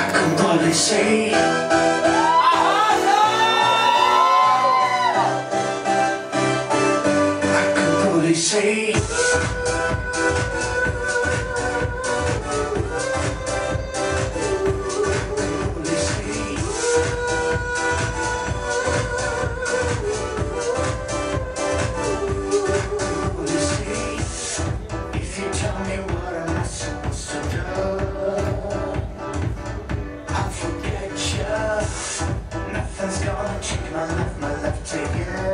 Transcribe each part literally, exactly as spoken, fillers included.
can only say I can only say my left, my left to you.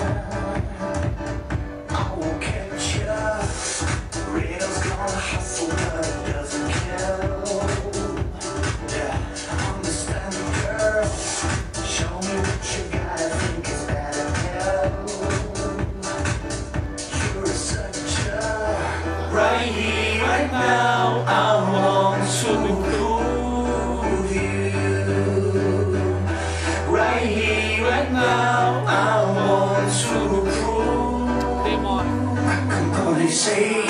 I won't catch you. Radio's gonna hustle, but it doesn't kill. Yeah, understand the girl. Show me what you got, I think it's better hell. You're a sucker. Right here, right now, I want to prove you. Right here, right now, I want to prove I can only say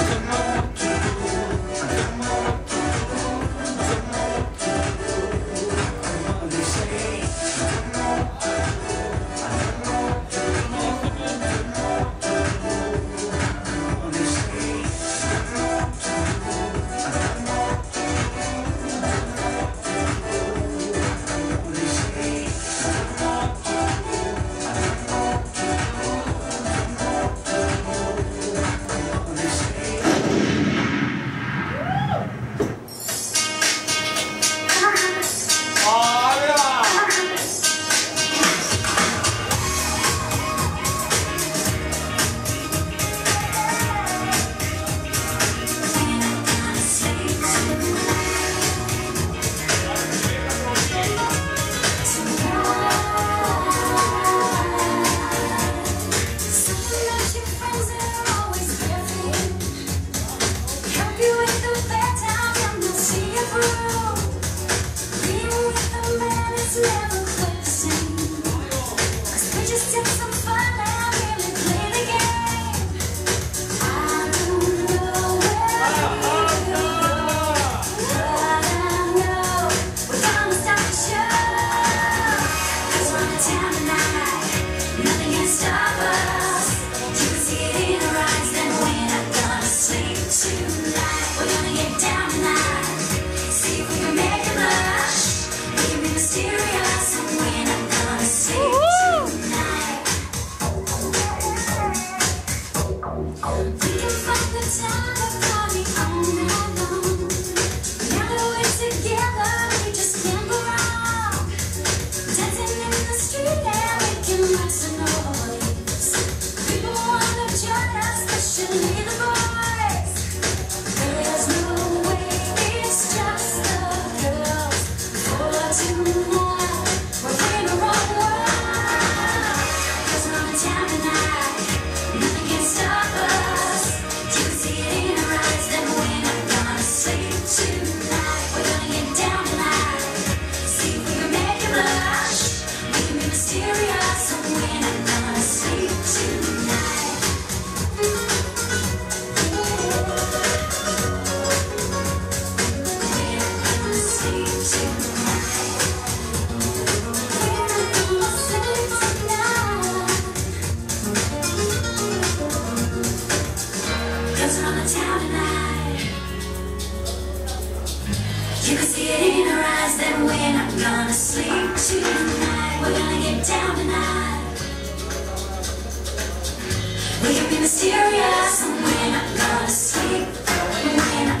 you can see it in her eyes that we're not gonna sleep tonight. We're gonna get down tonight. We can be mysterious and we're not gonna sleep. We're not